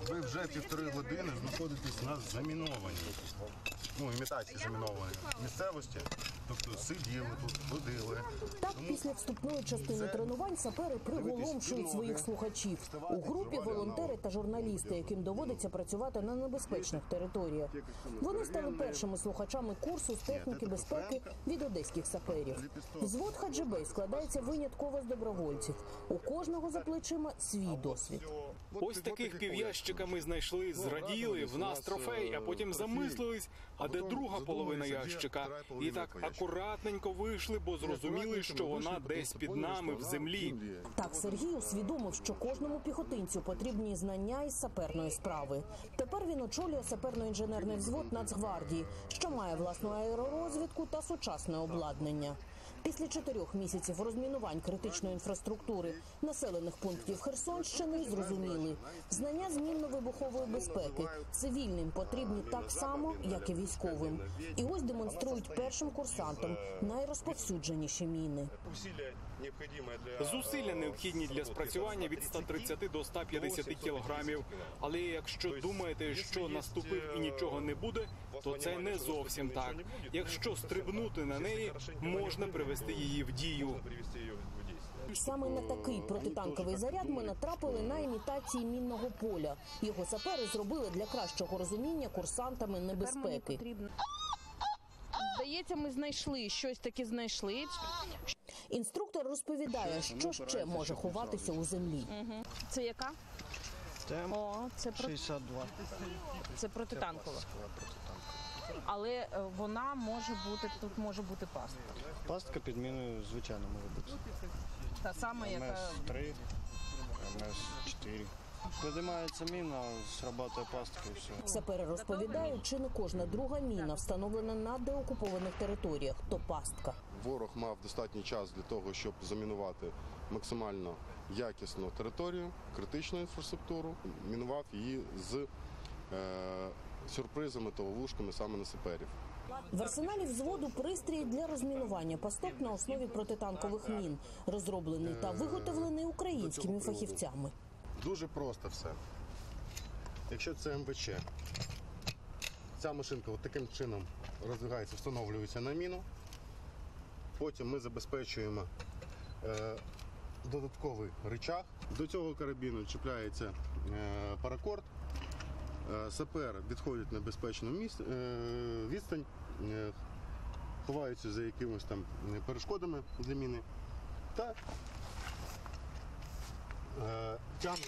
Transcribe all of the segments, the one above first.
Ви вже 1,5 години знаходитесь на замінованій, імітації замінованої місцевості. Тобто сиділи тут, ходили. Так, після вступної частини тренувань сапери приголомшують своїх слухачів. У групі волонтери та журналісти, яким доводиться працювати на небезпечних територіях. Вони стали першими слухачами курсу з техніки безпеки від одеських саперів. Взвод Хаджибей складається винятково з добровольців. У кожного за плечима свій досвід. Ось таких пів'ящика ми знайшли, зраділи, в нас трофей, а потім замислились, а де друга половина ящика? І так акуратненько вийшли, бо зрозуміли, що вона десь під нами в землі. Так Сергій усвідомив, що кожному піхотинцю потрібні знання із саперної справи. Тепер він очолює саперно-інженерний взвод Нацгвардії, що має власну аеророзвідку та сучасне обладнання. Після 4 місяців розмінувань критичної інфраструктури населених пунктів Херсонщини зрозуміли, знання з мінно-вибухової безпеки цивільним потрібні так само, як і військовим. І ось демонструють першим курсантам найрозповсюдженіші міни. Зусилля необхідні для спрацювання від 130 до 150 кілограмів. Але якщо думаєте, що наступив і нічого не буде, то це не зовсім так. Якщо стрибнути на неї, можна привести її в дію. Саме на такий протитанковий заряд ми натрапили на імітації мінного поля. Його сапери зробили для кращого розуміння курсантами небезпеки. Здається, ми знайшли, щось таке знайшли. Інструктор розповідає, що ще може ховатися у землі. Це яка? О, це 62. Це протитанкова. Але вона може бути, тут може бути пастка. Пастка під міною, звичайно, може бути. Та сама, яка... МС-3, МС-4. Подимається міна, срабатує пастка і все. Сапери розповідають, чи не кожна друга міна встановлена на деокупованих територіях, то пастка. Ворог мав достатній час для того, щоб замінувати максимально якісну територію, критичну інфраструктуру, мінував її з сюрпризами та ловушками саме на саперів. В арсеналі взводу пристрій для розмінування пасток на основі протитанкових мін, розроблений та виготовлений українськими фахівцями. Дуже просто все. Якщо це МВЧ, ця машинка от таким чином роздвигається, встановлюється на міну. Потім ми забезпечуємо додатковий рычаг. До цього карабіну чіпляється паракорд. Сапер відходить на безпечну відстань, ховаються за якимись там перешкодами для міни та тягне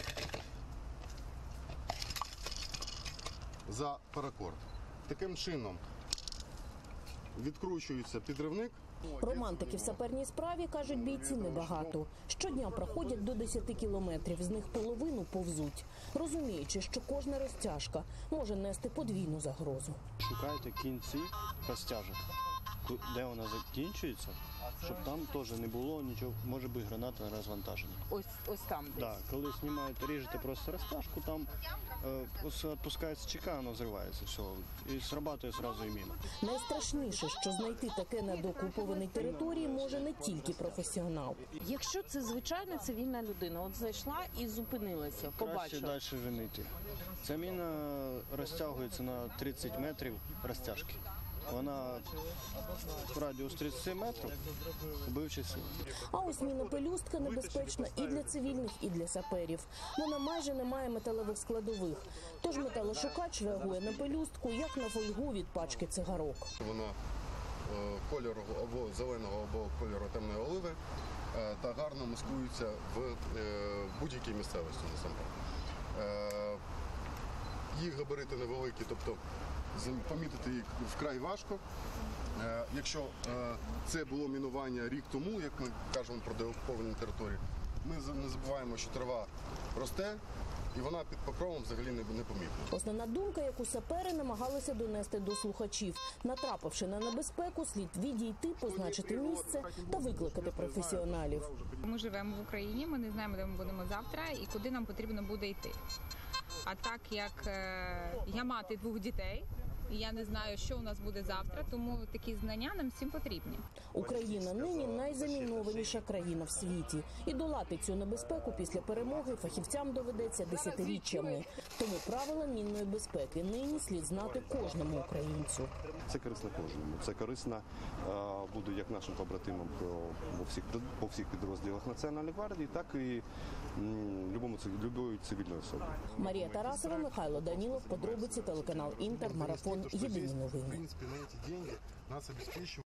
за паракорд. Таким чином відкручується підривник. Романтики в саперній справі, кажуть бійці, небагато. Щодня проходять до 10 кілометрів, з них половину повзуть, розуміючи, що кожна розтяжка може нести подвійну загрозу. Шукайте кінці розтяжок, де вона закінчується, щоб там теж не було нічого, може бути граната на розвантаження. Ось там. Так, коли знімаєте, ріжете просто розтяжку, там відпускається чека, воно взривається, все, і срабатує одразу і міна. Найстрашніше, що знайти таке на деокупованій території може не тільки професіонал. Якщо це звичайна цивільна людина, от зайшла і зупинилася, Краще побачила. далі винити. Ця міна розтягується на 30 метрів розтяжки. Вона в радіус 30 метрів, вбивча сила. А ось міна-пелюстка небезпечна і для цивільних, і для саперів. Вона майже не має металевих складових. Тож металошукач реагує на пелюстку, як на фольгу від пачки цигарок. Воно кольору або зеленого, або кольору темної оливи та гарно маскується в будь-якій місцевості насамперед. Їх габарити невеликі, тобто помітити їх вкрай важко. Якщо це було мінування рік тому, як ми кажемо про деокуповані території, ми не забуваємо, що трава росте, і вона під покровом взагалі не помітна. Основна думка, яку сапери намагалися донести до слухачів. Натрапивши на небезпеку, слід відійти, позначити місце та викликати професіоналів. Ми живемо в Україні, ми не знаємо, де ми будемо завтра і куди нам потрібно буде йти. А так як я мати 2 дітей, і я не знаю, що у нас буде завтра, тому такі знання нам всім потрібні. Україна нині найзамінованіша країна в світі. І долати цю небезпеку після перемоги фахівцям доведеться десятиріччями. Тому правила мінної безпеки нині слід знати кожному українцю. Це корисно кожному. Це корисно буде як нашим побратимам по всіх підрозділах Національної гвардії, так і любої цивільної особи. Марія Тарасова, Михайло Данілов, подробиці, телеканал Інтер, марафон, єдині новини. В принципі, на ці гроші нас обезпечують.